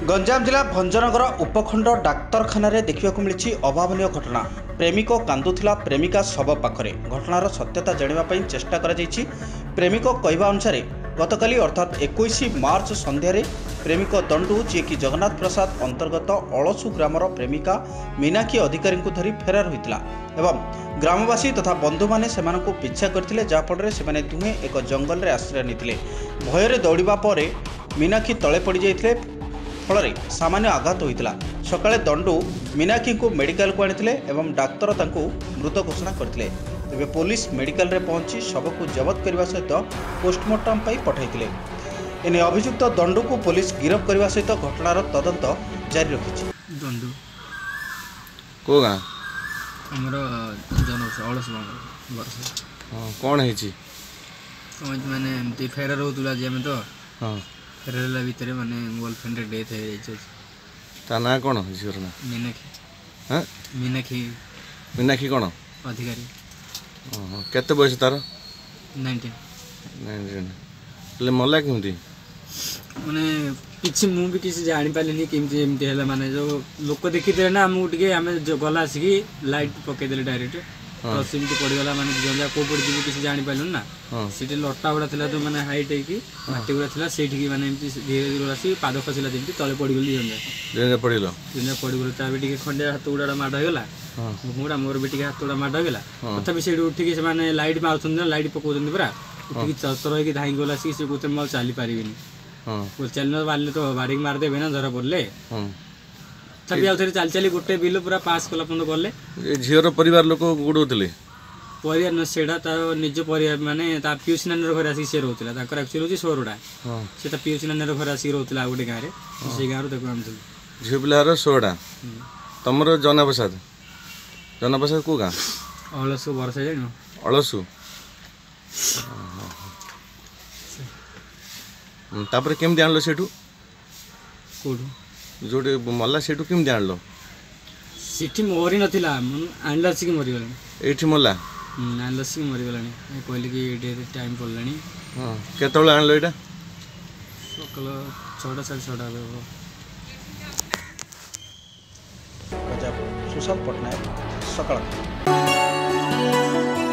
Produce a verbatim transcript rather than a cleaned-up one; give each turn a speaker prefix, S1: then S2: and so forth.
S1: गंजाम जिला भंजनगर उपखंड डाक्तरखाना देखा मिली अभावन घटना। प्रेमिक कांदुला प्रेमिका शव पाखरे। घटनार सत्यता जानापी चेष्टा कर प्रेमिक कहवा अनुसार गतकाली अर्थात इक्कीस मार्च संध्यारे प्रेमिक दंडू जी कि जगन्नाथ प्रसाद अंतर्गत अलसु ग्रामर प्रेमिका मीनाक्षी अधिकारी को धरी फेरार होता एवं ग्रामवासी तथा बंधु मैंने से पिछा करते जहाँफल से दुहें एक जंगल में आश्रय नहीं। भयर दौड़ा पर मीनाक्षी तले पड़ जाते फल सामान्य आघात होता। सकाळे दंडू मीनाक्षी को मेडिकल को आनी एवं डाक्तर तांको मृत घोषणा करते। तेबे पुलिस मेडिकल रे पहुंची शव को जबत करने सहित पोस्टमार्टम पठाई। एने अभियुक्त दंडू को पुलिस गिरफ्त करने सहित घटनार तदंत जारी रखी।
S2: दंडू
S3: को गाँ
S2: हमर जनस अलस वर्ष
S3: कौन है
S2: माने एमती फेरार होतुला जे में तो
S3: हाँ
S2: फेरार भितर माने गर्लफ्रेंड डेथ हो जाय
S3: ता ना कौन झीर ना
S2: मीनाक्षी
S3: हाँ
S2: मीनाक्षी
S3: मीनाक्षी कौन
S2: अधिकारी
S3: केते बयस तार
S2: नाइनटीन
S3: नाइनटीन ले मला केमती
S2: माने किसी मु भी किसी जानी पालिनी केमती एमती हैला माने जो लोक देखिते ना हमु टिके हमें जो गला आसिकी लाइट पके देले डायरेक्ट तो सिमटी पड़गला माने जंजा को पड़ जीव किसी जानी पाइलु ना सीटी लट्टा गुड़ा थिला तो माने हाइट है कि माटी गुड़ा थिला सेठी की माने एमती धीरे धीरे आसी पाद खसिला जेमती तले पड़ गली जंजा
S3: जंजा पड़िलो
S2: जंजा पड़ गलो ता भी टिके खंडे हाथ गुड़ा माड होगला मुडा मोर भी टिके हाथ गुड़ा माड होगला तथा भी सेठी उठी के से माने लाइट मारथुन लाइट पकोजन पुरा उठी के चतर के धाई गला सी से कोते मल चाली पारिबिनी हां बोल चलनो वाले तो बाड़ी मार देबे ना धरा पड़ले हां तभी आउ चल चली गोटे बिल पूरा पास कला पन गले
S3: झीर परिवार लोक गुडोतले
S2: परिवार न सेडा ता निज परिवार माने ता पियूष नानर घर आसी से रहउतला ताकर एक्चुअली होची सोरडा हां से ता पियूष नानर घर आसी रहउतला गोटे गां रे से गां रो देखो हम
S3: झीर पिलार सोरडा तमरो जना प्रसाद जना प्रसाद को गां
S2: अलसु वर्ष जानो
S3: अलसु तापर केमती आणलो सेठू
S2: कोठू
S3: जोटे मल्ला सेठू केमती आणलो
S2: सिटी मोरी नथिला मन आणला सिक मरि गलानी
S3: एठी मल्ला
S2: आणला सिक मरि गलानी कहले कि एटे टाइम पड़लानी
S3: हां केतळे आणलो एटा
S2: सकाळ छटा साढ़े छटा बेबो
S1: सुशांत पटनायक सकाळ।